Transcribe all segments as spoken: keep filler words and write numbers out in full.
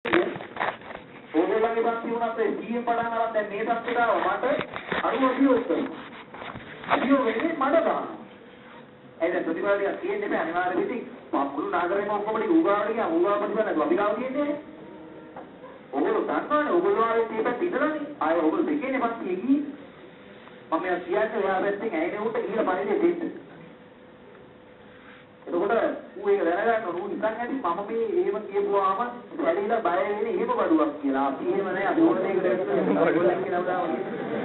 ඕගොල්ලන්ගේ පන්ති වුණත් ඒ සීයෙන් පටන් ගන්න දැන් මේ තත්ත්වයට ආව මට අරුව අභියෝග කරනවා. අභියෝග වෙන්නේ මඩ ගන්නවා. ඒ දැන් ප්‍රතිපදාලිය කියන්නේ නැහැ අනිවාර්ය විදිහින් මුළු නගරේම ඔක්කොම ටික උගාවට ගියා උගාව ප්‍රතිපදාව අපි ගාව කියන්නේ. ඕගොල්ලෝ දන්නවනේ ඕගොල්ලෝ ආයේ මේක ඉඳලානේ ආයේ ඕගොල්ලෝ දෙකේනේ පන්තියේ ගියේ. මම මෙයා කියන්නේ එයා පැත්තෙන් ඇයිනේ උන්ට කියලා පරිදි දෙන්න. එතකොට ඌ ඒක දැනගන්න ඌ නිකන් ඇති මම මේ එහෙම කියපුවාම වැඩිලා බය වෙන්නේ එහෙම බඩුවක් කියලා. අපි එහෙම නෑ අපි ඕන දෙයකට ඕගොල්ලන් කියලා උදාවන්නේ.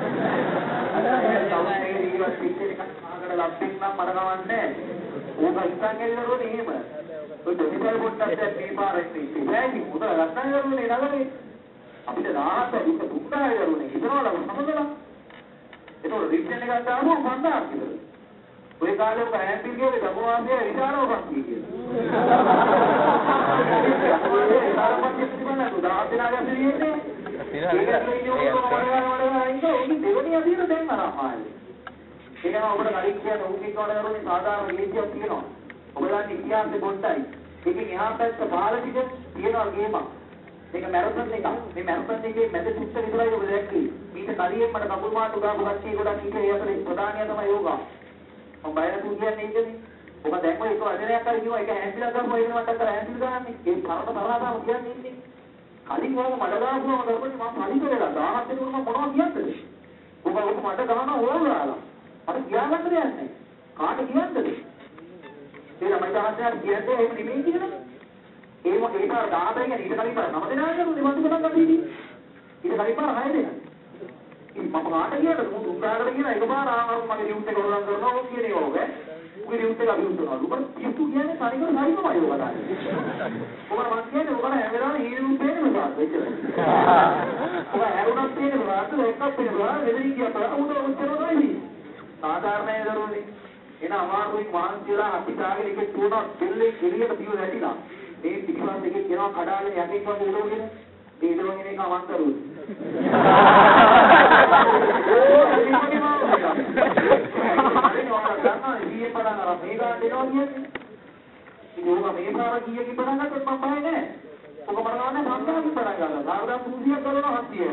සෞඛ්‍ය ජීවත් පිටේ එකක් ආකට ලබ්බෙක් නම් මට කවන්නේ. ඕක ඉස්සන් ඇවිල්ලා එහෙම. ඔය දෙවිසල් පොට්ටක් දැන් මේ පාරේ ඉන්නේ. ඒකයි මුද රත්න කරුනේ නගරේ. අපිට රාහත දුක දුක්ඛය කරුනේ. ඉතනවල සමදලා. ඒතකොට රික්ෂන් එකක් දානවා පන්දාක් කියලා. ඔය කාලේ ඔක හැන්ඩල් ගියේ දකුණාසියේ විචාරව පන්ති කියලා. දකුණාසියේ විචාරව පන්ති තිබුණා නේද? දහස් දිනක් ඇතුළේ ඉන්නේ. ඒක දෙවෙනි අදින දැන් අරහායි. ඒකම ඔබට කලින් කියන උන්ගේ කවදාරුනේ සාධාරණ නීතියක් තියෙනවා. ඔයගොල්ලන්ගේ ඉතිහාසෙ පොඩ්ඩයි. ඒකෙන් එහා පැත්ත බාලටික තියෙනවා ගේමක්. මේක මැරතන් එකක්. මේ මැරතන් එකේ මැද සුත්ත විතරයි ඔබ දැක්කේ. ඊට කලින් මට කකුල් මාට්ටු ගාපු කච්චි ගොඩක් ඉන්නේ ඒ අතරේ ප්‍රධානිය තමයි යෝගා. මම බය නැතුව කියන්නේ ඒකනේ. ඔබ දැන් ඔය එක වචනයක් හරි කිව්වා ඒක හැන්ඩල් ගන්න මොකද මට අර හැන්ඩල් ගන්නන්නේ. ඒ තරම තරහාම කියන්නේ ඉන්නේ. කලින් වගේ මඩ දාපුවම කරපොනි මම පරිත වෙලා දහහක් දෙනෙකුට මම මොනවද කියන්නද? ඔබ ඔබ මඩ ගන්න ඕනලා. අර කියාගන්න දෙයක් නැහැ. කාට කියන්නද? ඒ ළමයි දහසක් කියන්නේ එහෙම නෙමෙයි කියලා. ඒ ඒ පාර දහහක් කියන්නේ ඊට කලින් පාර නම දෙනා කරුනේ මන්ද ගණන් ගන්නදී. ඊට කලින් පාර හය දෙනා. ඉතින් මම කාට කියන්නද? මම උත්සාහකට කියන එකපාර ආවම මගේ රියුට් එක ගොඩනගා කරනවා ඕක කියන්නේ ඕක. උගේ රියුට් එක අභියුත් කරනවා. උඹ පිස්සු කියන්නේ තනිකර හරියමයි ඕක තමයි. ඔබ මම කියන්නේ ඔබ හැම වෙලාවෙම හීරුම් දෙන්නේ මොකක්ද එච්චරයි. ඔබ හැරුණක් තියෙන වාස්තු එකක් වෙනවා වෙදින් කියපුවා උඩ උත්තර නොයි. සාධාරණයි දරුවනේ. එන අමාරුයි මානසිකලා අතිකාගෙන එක තුනක් දෙල්ලේ එළියට පියව වැටිලා. මේ පිටිපස්ස එකේ කියනවා කඩාගෙන යකෙක් වගේ උඩගෙන. මේ ඉදවගෙන එක අවන්තරුයි. ඕක මේ පාර කීයකින් පටන් ගත්තොත් මම බය නැහැ. ඔක බලන්න පන්දාකින් පටන් ගන්නවා. සාරදා පුරුදියක් කරනවා හත්තිය.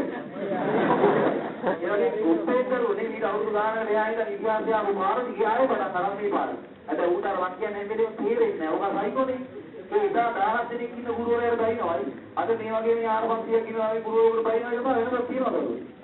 ඒවගේ උත්තේ කරුනේ ඊට අවුරුදු ගානකට එහා ඉඳන් ඉතිහාසය ආපු මාරදි ගියායේ පටන් ගන්න මේ පාර. අද ඌට අර මං කියන්නේ හැමදේම තේරෙන්නේ නැහැ. ඔක සයිකෝනේ. ඒ ඉදා දහස් දෙනෙක් ඉන්න ගුරුවරයාට බයිනවයි. අද මේ වගේ මේ ආරම්භය කියනවා මේ ගුරුවරයෙකුට බයිනවා කියලා වෙනදක් තියනවද?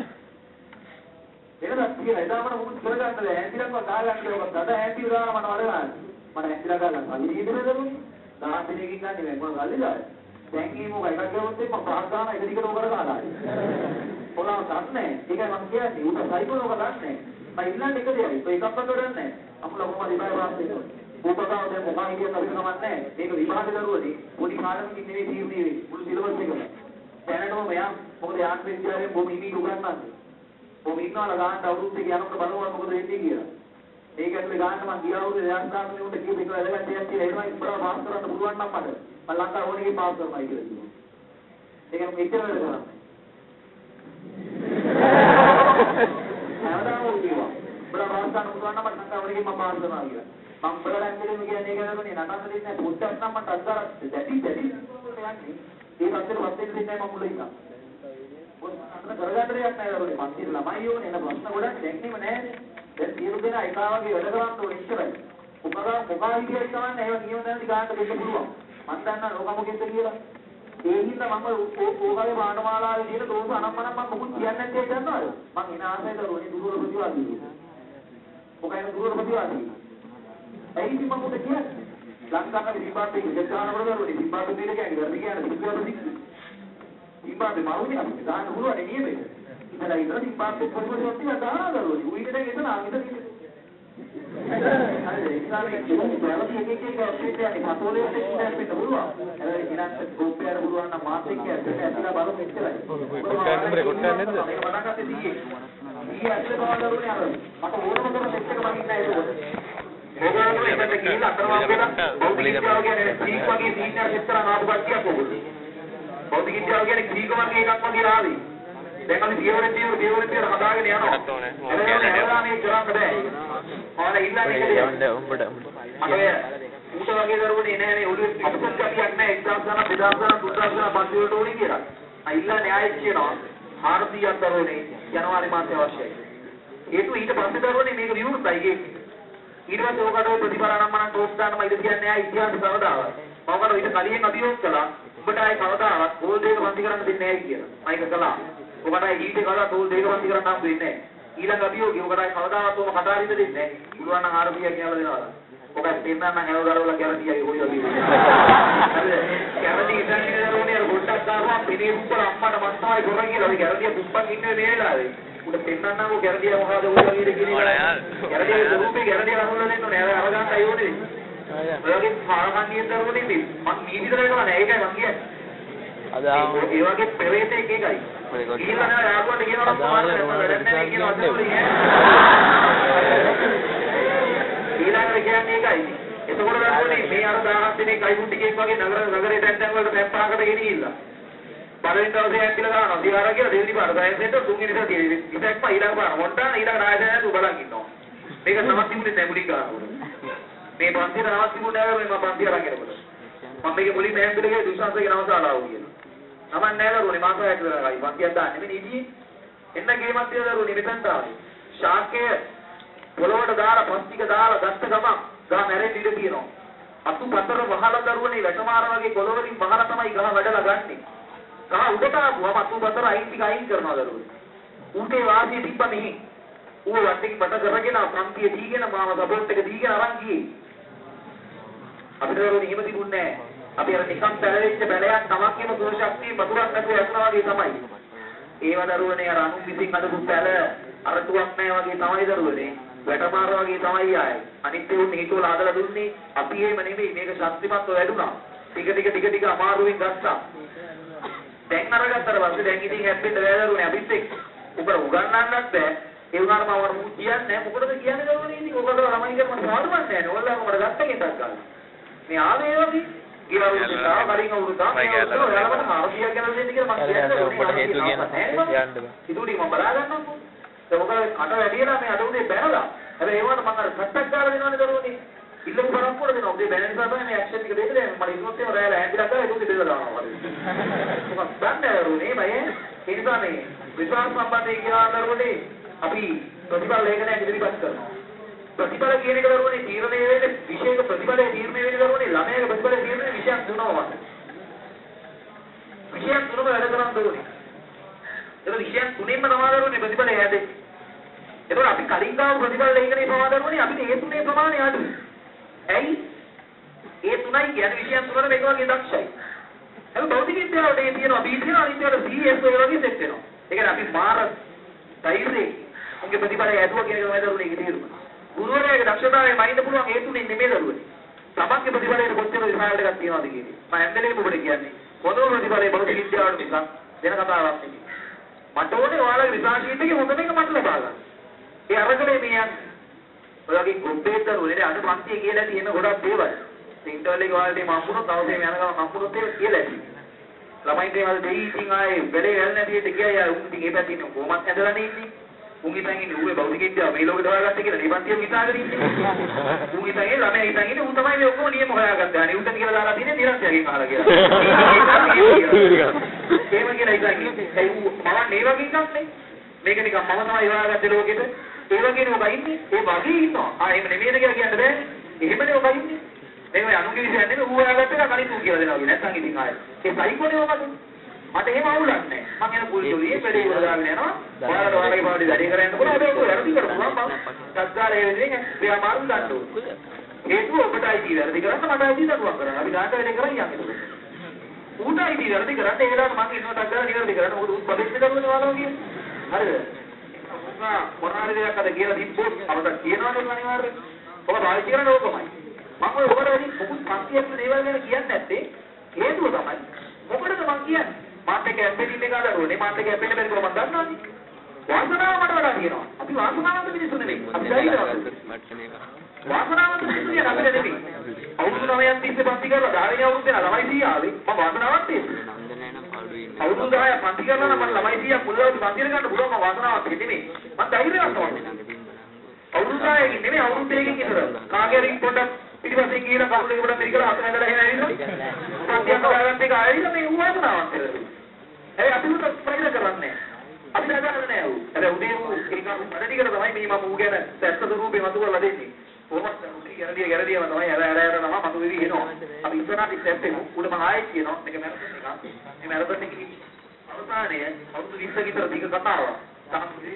වෙනදක් තියලා එදාම මොකද කරගන්නද? හැන්දිලක්ව ගාගන්න ඕක. අද හැන්දිල දාලා මට වඩලා මට හැන්දිලා ගන්න. අනිත් ඉදිරියද දුන්නේ? දහස් දෙනෙක්ින් ගන්නේ මම මොන ගල්ලද? දැන් මේ මොකක් එකක් ගියොත් එක්ක පහක් ගන්න එක දිගට උගර ගන්නවා. පොළාව ගන්නෑ. ඒකයි මම කියන්නේ. උට සයිකෝනෝක ගන්නෑ. මම ඉල්ලන්නේ එක දෙයයි. ඒක එකක්වත් ගන්නෑ. අපුල කොහමද ඉබේ වාස්තේ කරන්නේ? උපකාව දැන් මොකක් හිටියත් අපිට කමක් නැහැ. මේක විභාග දරුවනේ. පොඩි කාලෙකින් නෙවෙයි තීරණය වෙන්නේ. මුළු සිලබස් එකම. දැනටම මෙයා මොකද යාන් විද්‍යාලයෙන් බොහොම හිමීට උගන්වන්නේ. බොහොම ඉන්නවල ගන්න අවුරුද්ද දෙක යනකොට බලනවා මොකද වෙන්නේ කියලා. ඒක ඇතුලේ ගන්න මම ගිය අවුරුද්දේ දැන් ගන්න උන්ට කියපු එක වැදගත් දෙයක් කියලා එනවා ඉස්සරහ පාස් කරන්න පුළුවන් නම් මට. මම ලංකාව ඕනෙකේ පාස් කරනවා කියලා කිව්වා. ඒක මෙච්චර වැඩ කරන්නේ. හැමදාම කිව්වා. බලා පාස් කරන්න පුළුවන් නම් මට ලංකාව ඕනෙකේ මම පාස් කරනවා කියලා. මම බලන්න දෙන්නේ කියන්නේ ඒක නේද නටන්න දෙන්නේ පොඩ්ඩක් නම් මට අද්දාර දැටි දැටි යන්නේ ඒ පැත්තට වත්තේ දෙන්නේ මම මුලින් ඉන්නවා පොත් අන්න කරගන්න දෙයක් නැහැ දරුවනේ පන්ති ළමයි ඕනේ එන ප්‍රශ්න ගොඩක් දැක්කේම නැහැ දැන් සියලු දෙනා එක වගේ වැඩ කරන්න ඕනේ ඉස්සරයි උපකරණ මොකා විදියට කරන්නේ ඒව නියම දැනටි ගන්න දෙන්න පුළුවන් මම දන්නා ලෝක මොකෙද්ද කියලා ඒ හින්දා මම ඕකගේ පාඨමාලාවේ තියෙන දෝෂ අනම්මනම් මම මොකුත් කියන්නේ නැත්තේ දන්නවද මම එන ආසයි දරුවනේ දුර ප්‍රතිවාදී මොකයිද දුර ප්‍රතිවාදී ඇයි ඉතින් මම උඩ කියන්නේ ලංකාවේ විභාගයේ ඉඳලා බලනකොට විභාග දෙක කියන්නේ වැඩි කියන්නේ විභාග දෙක විභාග මාරුනේ අපි දාන්න පුළුවන් නියමෙට ඉතලා ඉතලා විභාග පොඩි පොඩි දානවා දරුවෝ උයි දෙක එතන ආවිද හරි ඉස්සාවේ ප්‍රවෘත්ති එක එක එක අපිට යන්නේ පතෝලේ දෙන්න පිට පුළුවන් ඒ ඉනත් ගෝපේ අර පුළුවන් නම් මාත් එක්ක ඇත්තට බලමු ඉච්චරයි කොට්ටයක් නම්බරේ කොට්ටයක් නේද මේක මඩකට දීයේ ඊ ඇත්තට බලනකොට අර මට ඕනම කරන සෙට් එක මගින් නෑ ඒක ඕගොල්ලෝ එකට ගිහින් අතරමං වෙන බෞද්ධ විද්‍යාව කියන්නේ සීක් වගේ සීනියර් සෙක්ටර නාටුපත්තියක් ඕගොල්ලෝ. බෞද්ධ විද්‍යාව කියන්නේ සීක වගේ එකක් වගේ ආවේ. දැන් අපි පියවර පියවර පියවර පියවර හදාගෙන යනවා. ඒක කරන්න බෑ. ඔයාලා ඉල්ලන්නේ කියලා. යන්න උඹට. අර ඌට වගේ දරුවනේ නෑ නේ ඔළුවේ අපසත් කතියක් නෑ එක්දාස් ගණන් දෙදාස් ගණන් තුන්දාස් ගණන් පන්ති වලට ඕනේ කියලා. ආ ඉල්ලන්නේ ආයෙත් කියනවා හාරසියයක් දරුවනේ ජනවාරි මාසේ අවශ්‍යයි. ඒතු ඊට පස්සේ දරුවනේ මේක විවෘතයි ඒක. ඊට පස්සේ ඔකට ප්‍රතිපලනම්මනම් ටෝස් දාන්නම ඉඳ කියන්නේ ආ ඉතිහාස කවදාවත්. මම කරා ඊට කලින් අභියෝග කළා. ඔබට ආයේ කවදාවත් ගෝල් දෙක පන්ති කරන්න දෙන්නේ නැහැ කියලා. මම ඒක කළා. ඔබට ආයේ ඊට කවදා ගෝල් දෙක පන්ති කරන්න හම්බ වෙන්නේ නැහැ. ඊළඟ අභියෝගය ඔබට ආයේ කවදාවත් ඔබ කතාරින්ද දෙන්නේ නැහැ. පුළුවන් නම් හාරසියක් කියලා දෙනවා. ඔබ දෙන්නා නම් හැව ගලවලා කැරටියයි කොයි වගේ. හරිද? කැරටි ඉතින් දරුවනේ අර ගොඩක් දානවා පිනේ උඩ අම්මට මස්සායි ගොරන් කියලා. ඒ කැරටිය පුප්පන් ඉන්නේ මේ වෙලාවේ. උඩ දෙන්නන්නම් ඔය කැරටිය මොකද ඔය වගේ කියලා. කැරටියේ රූපේ කැරටිය අහුවලා දෙන්න ඕනේ. අර අරගන්න අයෝනේ. ඔයගේ පාරකන්නිය දරුවනේ ඉතින් මම නීතිතර කරනවා නෑ ඒකයි මම කියන්නේ. අද ඒ වගේ ප්‍රවේශ එක එකයි. ඊළඟ යාළුවන්ට කියනවා ඊළඟට කියන්නේ ඒකයි. එතකොට දරුවනේ මේ අර දහස් දිනේ කයිමුත් ටිකෙක් වගේ නගර නගරේ දැන් දැන් වලට පැප්පාකට ගෙනිහිල්ලා. පළවෙනි දවසේ ඇන්තිලා දානවා. දිවාර කියලා දෙවෙනි පාර දැන් තුන්වෙනි දවසේ තියෙන්නේ. ඉතින්ක්ම ඊළඟ පාර මොන්ටාන ඊළඟ රාජධානියට උබලන් ඉන්නවා. මේක තමයි තිබුණේ නැමුලි ගානවල. මේ පන්තිර නමක් තිබුණේ නැහැ මේ මම පන්තිර අරන් යනකොට. මම මේක මුලින්ම හැම්බිල ගියේ දුෂාන්තගේ නමසාලාව කියලා. නමක් නැහැ දරුවනේ මාසයක් විතරයි. පන්තියක් දාන්නේ නෙමෙයි ඉදී. එන්න ගේමක් තියලා දරුවනේ මෙතනට ආවේ. ශාකය පොළොවට දාලා පස්තික දාලා ගත්ත ගමන් ගහ මැරෙන්න ඉඩ තියෙනවා. අතු පතර වහලා දරුවනේ වැටමාර වගේ කොළවලින් වහලා තමයි ගහ වැඩලා ගන්නෙ. ගහ උඩට ආවම අතු පතර අයින් ටික අයින් කරනවා දරුවනේ. උන්ගේ වාසිය තිබ්බ මෙහි. ඌ වටේ බඩ කරගෙන පන්තිය දීගෙන මාව සපෝට් එක දීගෙන අරන් ගියේ. අපිට දරුවනේ එහෙම තිබුණේ නැහැ. අපි අර නිකම් පැලෙච්ච බැලයක් තමක් කියන දුර ශක්තිය බතුරක් නැතුව යනවා වගේ තමයි. ඒව දරුවනේ අර අනු විසින් අදපු පැල අරටුවක් නැහැ වගේ තමයි දරුවනේ. වැටමාර වගේ තමයි ආයේ. අනිත් ඒවා හේතුවල ආදලා දුන්නේ අපි එහෙම නෙමෙයි මේක ශක්තිමත්ව වැඩුණා. ටික ටික ටික ටික අමාරුවෙන් ගත්තා. දැන් අරගත්තට පස්සේ දැන් ඉතින් හැප්පෙන්න බෑ දරුවනේ අපිත් එක්ක. උඹට උගන්නන්නත් බෑ. ඒ වුණාට මම වර මු කියන්නේ නැහැ. මොකටද කියන්නේ දරුවනේ ඉතින් ඔකට ළමයි කරන සාධුවක් නැහැ නේ. ඔයාලා මොකටද ගත්ත කෙනක් ගන්න. මේ ආවේ වගේ ඊළඟට කලින් අවුරුද්දා ඔයාලට හාරසියක් ගැන දෙන්න කියලා මම කියන්නේ. ඔබට හේතු කියන්න යන්න බෑ. ඉතුරුටි මම බලා ගන්නම්කෝ. ඒක මොකද කට වැඩිලා මේ අද උදේ බැනලා. හැබැයි ඒවට මම අර සට්ටක් දාලා දෙනවනේ දරුවනේ. ඉල්ලමු කරක් පොඩ දෙනවා. උදේ බැන නිසා තමයි මේ ඇක්ෂන් එක දෙන්න දෙන්නේ. මම ඉන්නොත් ඒ රැයලා ඇන්ටිලා කරලා ඒක උදේ දෙලා දානවා වගේ. මොකක්ද දන්නේ දරුවනේ මම ඒ නිසා මේ විශ්වාස සම්බන්ධය කියලා දරුවනේ අපි ප්‍රතිඵල ලේඛනයක් ඉදිරිපත් කරනවා. ප්‍රතිඵල කියන එක දරුවනේ තීරණය වෙන්නේ විශේෂ ප්‍රතිඵලයේ තීරණය වෙන්නේ දරුවනේ ළමයාගේ ප්‍රතිඵලයේ තීරණය විශේෂ තුනම වගේ. විශේෂ තුනම වැඩ කරන් දරුවනේ. ඒක විශේෂ තුනෙන්ම තමයි දරුවනේ ප්‍රතිඵලය හැදෙන්නේ. ඒතකොට අපි කලින් ගාව ප්‍රතිඵල ලේඛනයේ ප්‍රමාණ දරුවනේ අපිට ඒ තුනේ ප්‍රමාණය අඩුයි. ඇයි? ඒ තුනයි කියන්නේ විශේෂ තුනට මේක වගේ දක්ෂයි. ඒක භෞතික විද්‍යාවට ඒ තියෙනවා බී තියෙනවා අනිත් ඒවාට සී එස් ඔය වගේ සෙට් වෙනවා. ඒ කියන්නේ අපි මාර ධෛර්යයෙන් උන්ගේ ප්‍රතිඵලය ඇදුවා කියන එක තමයි දරුවනේ ඒක තේරුම. ගුරුවරයාගේ දක්ෂතාවය මනින්න පුළුවන් ඒ තුනේ නෙමෙයි දරුවනේ. තමන්ගේ ප්‍රතිඵලයට කොච්චර විශාල එකක් තියනවද කියන්නේ. මම හැන්දලේම ඔබට කියන්නේ. පොදු ප්‍රතිඵලයේ භෞතික විද්‍යාවට මිසක් වෙන කතාවක් නෙමෙයි. මට ඕනේ ඔයාලගේ රිසර්ච් ෂීට් එකේ හොඳ එක මට ලබා ගන්න. ඒ අරගලේ මේ යන්නේ. ඔයගේ ගොඩේ දරුවනේ අද පන්තිය කියලා තියෙන ගොඩක් දේවල්. ඉන්ටර්වල් එකේ ඔයාලට මම්මුණොත් අවශ්‍ය යන ගමන් මම්මුණොත් ඒක කියලා ඇති. ළමයින්ට ඒවල දෙයි ඉතින් ආයේ වැඩේ වැල් නැති දෙයක් ගියා යා උන් ඉතින් ඒ පැත්තේ ඉන්නේ කොහොමත් ඇදලානේ ඉන්නේ. උන් ඉතින් ඉන්නේ ඌේ භෞතික විද්‍යාව මේ ලෝකෙට හොයාගත්තේ කියලා නිබන්තිය හිතාගෙන ඉන්නේ. උන් ඉතින් ඒ ළමයා ඉතින් ඉන්නේ ඌ තමයි මේ ඔක්කොම නියම හොයාගත්තා. අනේ ඌට කියලා දාලා තියෙන්නේ නිරන්තරයෙන් අහලා කියලා. ඒව කියලා ඉතින් ඒ ඌ මම මේ වගේ එකක් නේ. මේක නිකන් මම තමයි හොයාගත්තේ ලෝකෙට. ඒ වගේනේ ඔබ ඉන්නේ. ඒ වගේ ඉන්නවා. ආ එහෙම නෙමෙයිද කියලා කියන්න බෑ. එහෙමනේ ඔබ ඉන්නේ. මේක අනුගේ විශ්ය නෙමෙයි ඌ හොයාගත්ත එක කලින් ඌ කියලා දෙනවා වගේ. නැත්නම් ඉතින් ආයේ. ඒ සයිකෝනේ ඔබද? මට එහෙම අවුලක් නැහැ. මම යන පුල් ජොලියේ වැඩේ ඉවර දාගෙන යනවා. ඔයාලට ඔයාලගේ පාඩේ වැඩේ කරන්න පුළුවන්. ඒක වැරදි කරපුවා මම සත්කාරයේ වෙන්නේ මෙයා මාරු ගන්න ඕනේ. හේතුව ඔබට අයිති වැරදි කරන්න මට අයිති දඩුවම් කරන්න. අපි ගානට වැඩේ කරන් යන්නේ. ඌට අයිති වැරදි කරන්න ඒ වෙලාවට මම ඉන්නවට අග්ගාලා නිවැරදි කරන්න. මොකද ඌ පදෙච්ච දරුවනේ ඔයාලා වගේ. හරිද? ඔයා මොනාරි දෙයක් අද කියලා තිබ්බොත් අපට කියනවනේ අනිවාර්යයෙන්. ඔබ පාවිච්චි කරන්නේ ඕකමයි. මම ඔය ඔබට වැඩි මොකුත් පන්තියක් දේවල් ගැන කියන්නේ නැත්තේ හේතුව තමයි. මොකටද මම කියන්නේ? මාත් එක්ක ඇම්බෙඩින් එක අදරුවනේ මාත් එක්ක ඇම්බෙඩින් බැරි කොහොමද දන්නවද? වාසනාව මට වඩා තියෙනවා. අපි වාසනාවන්ත මිනිස්සු නෙමෙයි. අපි ධෛර්යවත්. වාසනාවන්ත මිනිස්සු කියන අපිට නෙමෙයි. අවුරුදු නවයක් තිස්සේ පන්ති කරලා ධාරිණිය අවුරුදු දෙනා ළමයි සීයා ආවේ. මම වාසනාවක් තියෙනවා. අවුරුදු දහයක් පන්ති කරලා නම් මම ළමයි සීයා මුලවලු පන්තිර ගන්න පුළුවන් මම වාසනාවක් නෙමෙයි. මම ධෛර්යවත් වුණා. අවුරුදු දහයකින් නෙමෙයි අවුරුදු දෙකකින් ඉතර. කාගේ හරි පොඩක් පිටිපස්සෙන් ගිහින් කවුරුද උඩ මෙරිකලා අතන ඇදලා එහෙම ඇවිල්ලා උපන්තියක් හොයාගන්න එක ආයෙත් මේ උවාසනාවක් කියලා. ඒ අපි උට ප්‍රයෝජන කරන්නේ. අපි නගන්නේ නෑ ඌ. අර උදේ ඌ ඒක වැඩිකට තමයි මේ මම ඌ ගැන ඇත්ත ස්වරූපේ මතුවලා දෙන්නේ. කොහොමද උටි ගැරඩිය ගැරඩියම තමයි අර අර අර නම මතු වෙවි එනවා. අපි ඉස්සරහට ස්ටෙප් එක උඩ මම ආයෙත් කියනවා මේක මැරතන් එක. මේ මැරතන් එකේ අවසානයේ අවුරුදු විස්ස විතර දීක කතාවක්. තමයි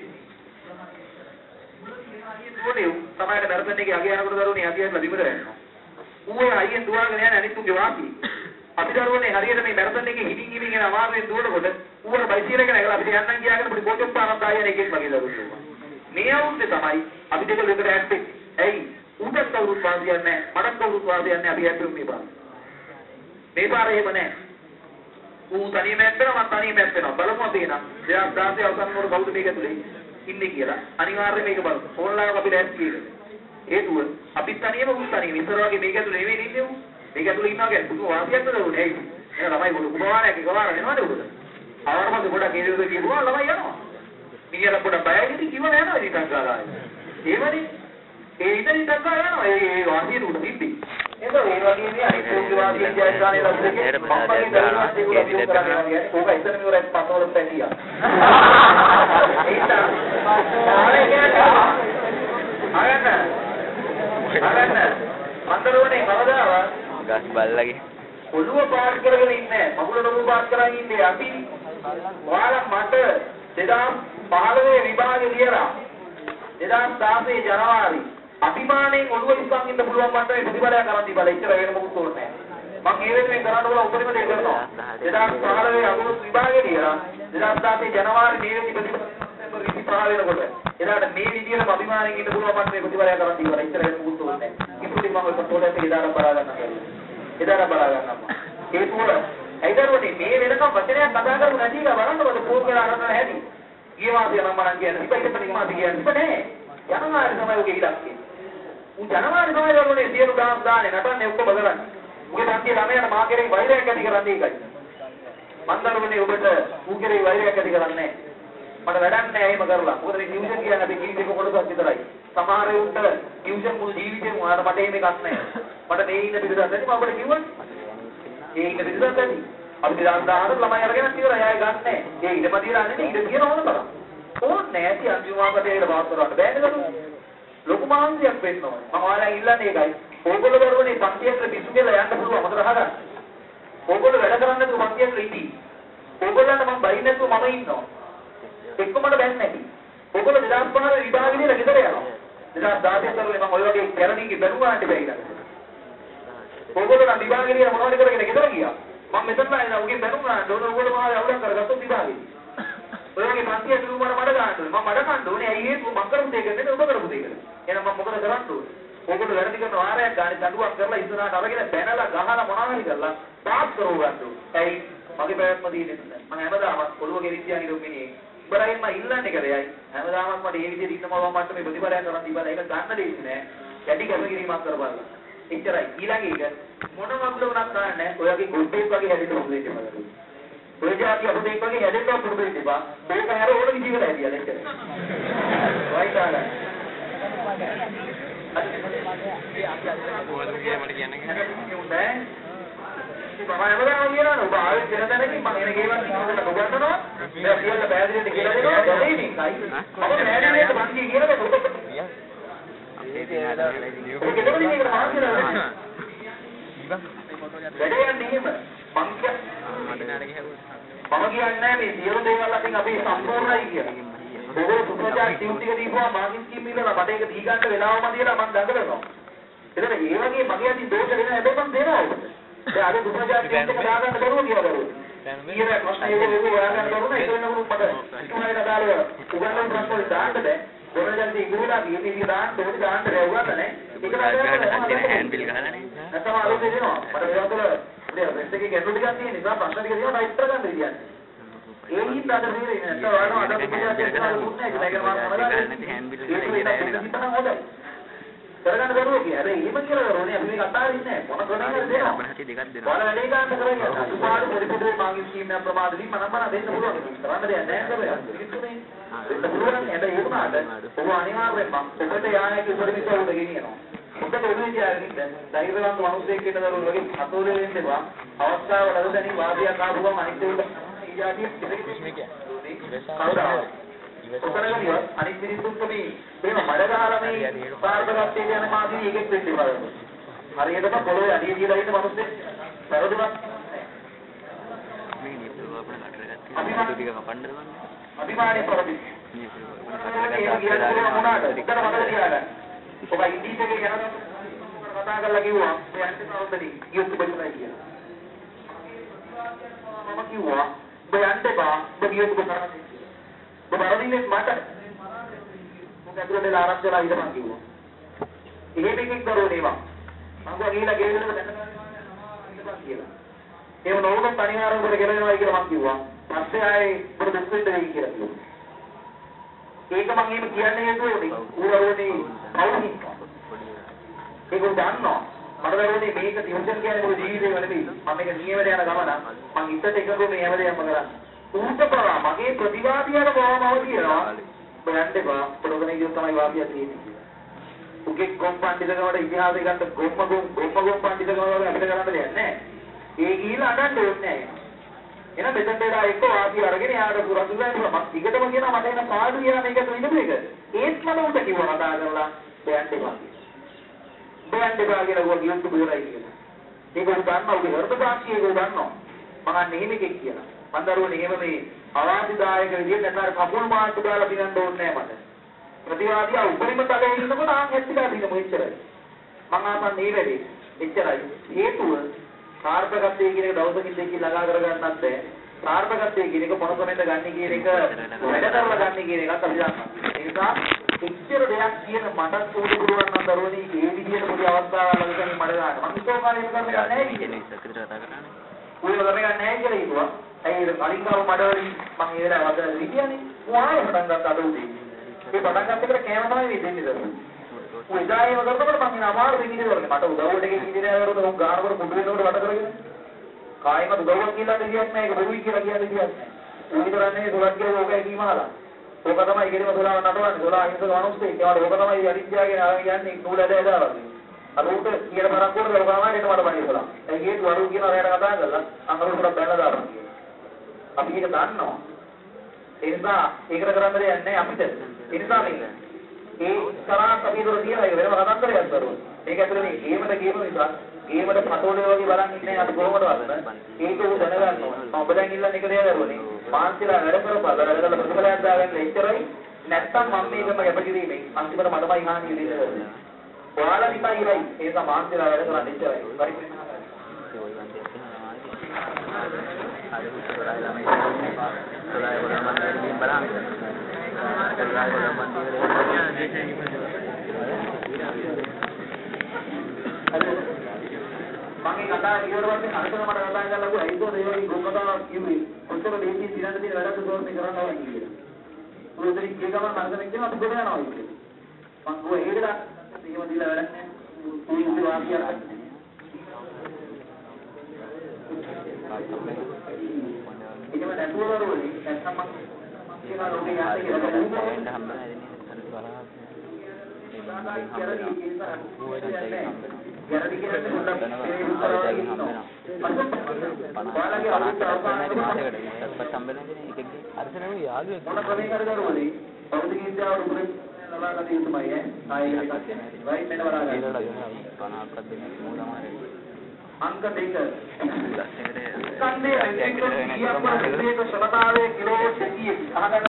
දුවනේ තමයි මැරතන් එකේ අගය යනකොට දරුවනේ අගයන්ලා විතර යනවා. ඌ ඒ අයියෙන් දුවගෙන යන අනිත් උගේ වාසි. අපි දරුවනේ හරියට මේ මැරතන් එකේ හිමින් හිමින් යන අමාරුවෙන් දුවනකොට ඌට බයිසිකල් එක නැගලා අපිට යන්නම් කියාගෙන පොඩි පොඩි පාරක් දායන එකෙක් වගේ දරුවෝ. මේ අවුරුද්දේ තමයි අපි දෙක දෙකට ඇස්ට් ඇයි ඌට කවුරුත් වාසියක් නැහැ මට කවුරුත් වාසියක් නැහැ අපි ඇස්ට් මේ පාර. මේ පාර එහෙම නැහැ. ඌ තනියම ඇස්ට්නවා මම තනියම ඇස්ට්නවා බලමු අපි එන. දෙයක් දාසේ අවසන් වල කවුද මේක ඇතුලේ ඉන්නේ කියලා. අනිවාර්යයෙන් මේක බලමු. ඕන්ලයින් අපි ඇස්ට් කීයද? හේතුව අපි තනියම ඌ තනියම ඉස්සර වගේ මේක ඇතුලේ නෙවෙයි ඉන්නේ ඌ. මේක ඇතුලේ ඉන්නවා කියන්නේ පුදු වාසියක් නේද ඇයි? එහෙනම් ළමයි පොඩි කුමාරයෙක් එකවර වෙනවද උඩ? ආවරමද ගොඩක් කීයද කියනවා ළමයි යනවා. මීයලා පොඩ බයයිද කිව්ව නෑනවා ඉතින් සංගාලායි. ඒවනේ ඒ ඉතින් සංගාල යනවා ඒ වාසිය උඩ තිබ්බි. ඒක ඒ වගේ නේ අනිත් උගේ වාසිය ජයග්‍රහණය ලැබෙන්නේ. මම්මගේ දරුවා ඒක ඉස්සර මෙවරක් පතවල පැටියා. ඒක ආරේ කියනවා. ආයත. ආයත. මන්දරෝනේ කවදාවත් ගස් බල්ලගේ ඔළුව පාස් කරගෙන ඉන්නේ මගුල ඔළුව පාස් කරගෙන ඉන්නේ අපි ඔයාලා මට දෙදාස් පහළොව විභාගේ ලියලා දෙදාස් දාසේ ජනවාරි අභිමාණයෙන් ඔළුව ඉස්සන් ඉන්න පුළුවන් මට මේ ප්‍රතිඵලයක් කරන් දීපලා ඉච්චර වෙන මොකුත් ඕනේ නැහැ මම ඒ වෙනුවෙන් කරන්න ඕන උපරිම දේ කරනවා දෙදාස් පහළොව අගෝස්තු විභාගේ ලියලා දෙදාස් දාසේ ජනවාරි මේ වෙනි ප්‍රතිඵල විසි පහ වෙනකොට එදාට මේ විදිහටම අභිමාණයෙන් ඉන්න පුළුවන් මට මේ ප්‍රතිඵලයක් කරන් දීපලා ඉච්චර වෙන මොකුත් ඕනේ නැහැ ඉතින් මම ඔය පොඩ්ඩක් එදාට බලා ගන්නවා එදාට බලා ගන්නවා හේතුව ඇයිදරුවනේ මේ වෙනකම් වචනයක් කතා කරමු නැති එක බලන්නකො පොල් කරලා අරගෙන හැටි. ගිය මාසේ නම් මම කියන්නේ ඉතින් ඉතින් මාසේ කියන්නේ ඉතින් නෑ. ජනවාරි තමයි ඔගේ ඉලක්කය. උන් ජනවාරි තමයි දරුවනේ සියලු දාස් දාන්නේ නටන්නේ ඔක්කොම බලන්නේ. උගේ තාත්තිය ළමයාට මා කෙරේ වෛරයක් ඇති කරන්නේ ඒකයි. මන් දරුවනේ ඔබට ඌ කෙරේ වෛරයක් ඇති කරන්නේ මට වැඩක් නෑ එහෙම කරලා. මොකද මේ ටියුෂන් කියන්නේ අපි ජීවිතේක කොටසක් විතරයි. සමහර උන්ට ටියුෂන් මුළු ජීවිතේම ඔයාලට මට එහෙම එකක් නෑ. මට මේ ඉන්න පිටසක් නැති මම ඔබට කිව්වනේ. ඒ ඉන්න පිටසක් නැති. අපි දාන්න ළමයි අරගෙන ඉවරයි ආයෙ ගන්නෑ. ඒ ඉඩපතියලා නෙමෙයි ඉඩ තියෙන ඕන තරම්. ඕනේ නැති අන්තිමවට ඒකට වාස් කරවන්න බෑනේ දරුවෝ. ලොකු මාන්සියක් වෙන්න ඕනේ. මම ඔයාලා ඉල්ලන්නේ ඒකයි. ඕගොල්ලෝ දරුවනේ පන්තියට පිස්සු කියලා යන්න පුළුවන් හොඳට අහගන්න. ඕගොල්ලෝ වැඩ කරන්නේ නැතුව පන්තියට ඉදී. ඕගොල්ලන්ට මම බයින් නැතුව මම ඉන්නවා. එක්කමඩ බැන්නේ නැති. ඕගොල්ලෝ දෙදාස් පහේ විභාගෙ දිලා ගෙදර යනවා. දෙදාස් දාහේ දරුවනේ මම ඔය වගේ කැරණින්ගේ බැනුම් ගන්නට බැයිලා. ඕගොල්ලෝ නම් විභාගෙ දිලා මොනවද කරගෙන ගෙදර ගියා. මම මෙතන නෑ උගේ බැනුම් ගන්න ඕන ඕගොල්ලෝ මාගේ අවුලක් කරගත්තොත් විභාගෙ. ඔය වගේ පන්තිය දුරු මට මඩ ගන්න ඕනේ. මම මඩ ගන්න ඕනේ. ඇයි ඒක මම කරපු දෙයක් නෙමෙයි ඔබ කරපු දෙයක්. එහෙනම් මම මොකද කරන්න ඕනේ? ඕගොල්ලෝ වැරදි කරන වාරයක් ගානේ දඬුවම් කරලා ඉස්සරහට අරගෙන බැනලා ගහලා මොනවා හරි කරලා පාස් කරව ගන්න ඕනේ. ඇයි මගේ පැවැත්ම තියෙන්නේ නැහැ. මම හැමදාම ඔළුව ගෙරිච්චියා නිරුම්මිනේ. ඉබරයින් මම ඉල්ලන්නේ කරේයි. හැමදාමත් මට මේ විදිහට ඉන්නම මම මට මේ ප්‍රතිඵලයක් කරන් දීපලා ඒක ගන්න දෙන්නේ නැහැ. යටි කැපකිරීමක් කරපල්ලා. එච්චරයි. ඊළඟ එක මොන වගුල වුණත් ගන්නෑ. ඔයගේ ගොඩේක් වගේ හැදෙන්න ඕනේ කියලා. ඔය જાතිය අපේ වගේ හැදෙන්න පුරුදු වෙන්න එපා. මේක හැර ඕන විදිහකට හැදියලා එච්චරයි. වයිතාලා. කොහොමද මට කියන්නේ නැහැ. ඉතින් මම හැමදාම කියනවා ඔබ ආවේ දෙන දැනකින් මම එන ගේවත් ඉන්නකොට ගොඩනනවා. මම කියලා බෑදිරියට කියලා දෙනවා. දැනෙන්නේ කයි. මම බෑදිරියට මං කියනවා ඔබ ඒක ඒලා ඔබ ගෙදර ඉන්නේ මාත් කියලා. වැඩේ යන්නේ එහෙම. මං කියන්නේ මම කියන්නේ මේ සියලු දේවල් අතින් අපි සම්පූර්ණයි කියලා. ඔබ සුපරචාර් ඩියුටි එක දීපුවා මාගින් ස්කීම් ඉල්ලලා මට ඒක දී ගන්න වෙලාවම දීලා මං දඟලනවා. එතන ඒ වගේ මගේ අතින් දෝෂ දෙන හැබැයි මං දෙනවා ඔබට. දැන් අද සුපරචාර් ඩියුටි එක දාගන්න බැරුව කියලා දරුවෝ. ඊයේ ප්‍රශ්න ඒක ඒක හොයාගන්න බැරුණා ඒක වෙනකොට මට ඉක්මනට දාලා උගන්වන ප්‍රශ්න වල දාන්න බෑ. මොනවද ඉංග්‍රීසිලා මේ විදිහට දාන්න ඕනේ දාන්න බැරුවද නැහැ. ඒක තමයි හෑන්ඩ් බිල් ගහලා නේ. නැත්නම් අලුත් දෙනවා. මට ඒවා තුළ මේ වෙස්ට් එකේ ගැටලු ටිකක් තියෙන නිසා ප්‍රශ්න ටික දෙනවා ටයිප් කරගන්න කියන්නේ. ඒ හින්දා අද මේ නැත්නම් ඔයාලා අද පිටියක් දෙනවා දුන්නේ ඒක නේද මම කරගන්න හෑන්ඩ් බිල් ගහලා හොඳයි. කරගන්න බැරුව කිය. හැබැයි එහෙම කියලා කරෝනේ අපි මේක අතාරින්නේ නැහැ. මොන කරන්නේ දෙනවා. අපහටි දෙකක් දෙනවා. ඔයාලා වැඩේ ගන්න කරන්නේ. අසුපාඩු පොඩි පොඩි මාගේ ස්කීම් එක ප්‍රමාදදී මම මම දෙන්න පුළුවන්. කරන්න දෙයක් නැහැ නේද? පිළිතුරේ. දෙන්න පුළුවන්. හැබැයි ඒක උනාට ඔබ අනිවාර්යෙන්ම ඔබට යායක උපරිමක උඩ ගෙනියනවා. මොකද ඔළුවේ තියාගෙන ධෛර්යවන්ත මිනිස්සෙක් කියන දරුවෝ වගේ අතෝලේ වෙන්න එපා. අවස්ථාව ලැබෙනි වාදියක් ආපු ගමන් අනිත් ඒවා ඊයාදී කවුරුහරි ඔතනගලිය අනිත් මිනිස්සුන්ට මේ මේව මඩ ගහලා මේ පාර්ශවත්වයේ යන මාදී එකෙක් වෙන්න එපා. හරියටම පොළොවේ අඩිය තියලා ඉන්න මිනිස්සෙක් පෙරදුනක් මේ නිතරම අපේ නටර ගත්තා ටික කපන්න දෙන්න. අභිමානී ප්‍රවෘත්ති. ඒක කියන්නේ මොනවාද? ඉතල මතක තියාගන්න. ඔබ ඉන්දීස් එකේ යනකොට කතා කරලා කිව්වා මේ අන්තිම අවුරුද්දේ යුක්ති බෙදලා කියලා. මම කිව්වා ඔබ යන්න එපා ඔබ යුක්ති බෙදලා. ඔබ වරදින්නේ මට. මොකද අදලා ආරක්ෂලා ඉඳපන් කිව්වා. එහෙම එකෙක් කරෝ නේවා. මම ගිහලා ගෙදරට දැනගන්න කියලා. ඒක නෝනත් අනිවාර්යයෙන්ම ඔබට ගෙලවෙනවා කියලා මම කිව්වා. පස්සේ ආයේ ඔබට දුක් වෙන්න වෙයි කියලා කිව්වා. ඒක මම එහෙම කියන්නේ හේතුවනේ ඌරවනේ අවුනි. ඒක දන්නවා. මට දරුවනේ මේක ටියුෂන් කියන්නේ මොකද ජීවිතේ වෙලදී. මම මේක නියමයට යන ගමන මම ඉස්සට එකතු මේ හැමදේම කරා. ඌට පවා මගේ ප්‍රතිවාදියාට බවමව කියනවා. බයන්න එපා. පොඩකනේ කියු තමයි වාසිය තියෙන්නේ. උගේ කොම් පඬිතුකමට ඉතිහාසය ගන්න ගොම්ම ගොම් ගොම්ම ගොම් පඬිතුකම වගේ අපිට කරන්න දෙයක් නැහැ. ඒ ගිහිල්ලා අඬන්න ඕනේ නැහැ. එන මෙතෙන් දෙලා එක්ක වාසිය අරගෙන යාට පුරසුලා ඉන්නවා. මම ටිකටම කියනවා මට එන පාඩු කියලා මේක තුනිනු එක. ඒත් මම උන්ට කිව්වා කතා කරලා බයන්න එපා. බයන්න එපා කියලා ගියා කියන්න බෝරයි කියලා. ඒක උන් දන්නවා උගේ හෘද සාක්ෂිය ඒක දන්නවා. මම අන්න එහෙම එකෙක් කියලා. මම දරුවනේ එහෙම මේ අවාසිදායක විදිහට නැතර කපුල් මාට්ටු දාලා පිනන්න ඕනේ නැහැ මට. ප්‍රතිවාදියා උපරිම තලයේ ඉන්නකොට ආන් ඇත්තලා දිනමු එච්චරයි. මම ආපන් මේ වැඩේ එච්චරයි. හේතුව සාර්ථකත්වයේ කියන එක දවසකින් දෙකකින් ළඟා කරගන්නත් බෑ. සාර්ථකත්වයේ කියන එක මොන කොමෙන්ද ගන්න කියන එක වැඩ කරලා ගන්න කියන එකත් අපි දන්නවා. ඒ නිසා එච්චර දෙයක් කියන මටත් උඩ පුරවන්න නම් දරුවනේ මේ විදිහට පොඩි අවස්ථාවක් ලැබෙන්නේ මට ගන්න. මම හිතුවා කාලේ කරන්නේ නැහැ කියන්නේ. සතුටට කතා කරන්නේ. ඌල කරන්නේ නැහැ කියලා හිතුවා. ඇයි ඒ කලින් ගාව මඩවලින් මම ඒ වෙලාව වදලා හිටියානේ. ඌ ආයෙ පටන් ගත්ත අද උදේ. ඒ පටන් ගත්ත එකට කෑම තමයි වෙන්නේ දරුවෝ. ඌ ඉදායම කරනකොට මම ඉන අමාරු වෙන්නේ දරුවෝ. මට උදව්වට එකකින් ඉඳලා කරනකොට උන් ගානකට පුඩු වෙනකොට වට කරගෙන. කායිම උදව්වක් කියලා දෙයක් නැහැ. ඒක බොරුයි කියලා කියන්නේ දෙයක් නැහැ. ඌ විතරන්නේ දොලක් කියලා ඕකයි කීමාලා. ඕක තමයි ගෙරම දොලාව නටවන්නේ. දොලා හින්ද වණුස්සේ ඒකට ඕක තමයි අරිත්‍යාගෙන ආව කියන්නේ නූල ඇද ඇදලා වගේ. අර උට කියලා බරක් කරලා ඕක තමයි එතන මට බණි දොලා. ඒ ගේත් වරු කියන රැයට කතා කරලා අඟලුට බැලලා දානවා. අපි ඒක දන්නවා. ඒ නිසා ඒකට කරන්න දෙයක් නැහැ අපිට. ඒ නිසා මේක ඒ තරහ අපි දොර කියලා ඒක වෙනම කතාන්තරයක් දරුවෝ. ඒක ඇතුලේ ගේමට ගේම නිසා ගේමට පටෝලේ වගේ බලන් ඉන්නේ අපි කොහොමදවත් ඒක උ දැනගන්න ඕනේ. ඔබ දැන් ඉල්ලන්නේ එක දෙයක් දරුවනේ. මාන්සිලා වැඩ කරපුවා වැඩ කරලා ප්‍රතිඵලයක් දාගන්න එච්චරයි. නැත්තම් මම මේකම යපකිරීමේ අන්තිමට මටමයි හානිය වෙන්නේ. ඔයාලා නිකන් ඉරයි. ඒ නිසා මාන්සිලා වැඩ කරන්න එච්චරයි. පරිපූර්ණ මගේ කතාව ඉවරවත් අරගෙන මට කතා කරලා ගියා ඒකෝ ඒ වගේ ගොකතාවක් කිව්වේ ඔච්චර දෙහිදී දිනන දින වැඩක් දෝර්නේ කරනවා කියලා. උදේ ගිය ගමන් මනසෙන් කියන අපි ගොඩ යනවා කියලා. මං ගෝ හේදලා එහෙම දීලා වැඩක් නැහැ. උන් වාසිය අරගෙන. ඒකම නැතුවරෝලි නැත්නම් මං කියලා ලෝකේ යාට කියලා බලන්න හම්බෙන්නේ අර බලහ. ඒ බණ්ඩේ හම්බෙනවා. ගැරඩි කියන්නේ පොඩ්ඩක් ඒ උත්තරවලින් ඉන්නවා. ඔයාලගේ අවුරුද්ද මාසෙකට ඉස්සත් හම්බෙන්නේ එකෙක්ගේ අරසනේ යාළුවෙක් මොන ක්‍රමයකට දරුවනේ අවුරුදු කිහිපයක් උඩ ලබාගත යුතුමයි ඈ ආයෙ එකක් දෙන්නේ වයින් මෙන්න වරාගන්න පනහක් දෙන්න මොනවාරි අංක දෙක කන්නේ අංක දෙක කියපුවා මේක සමතාවයේ කිලෝ දෙකක් අහගන්න